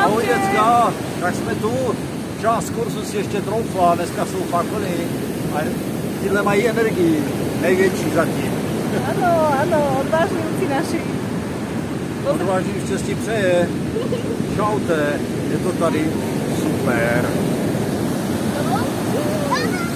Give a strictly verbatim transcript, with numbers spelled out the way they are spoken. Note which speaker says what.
Speaker 1: Ahoj děcka, tak jsme tu. Část kurzu si ještě troufla, dneska jsou fakony a tyhle mají energii, největší zatím.
Speaker 2: Ano, ano, odvážníci naši.
Speaker 1: Odvážný štěstí přeje. Čaute, je to tady super.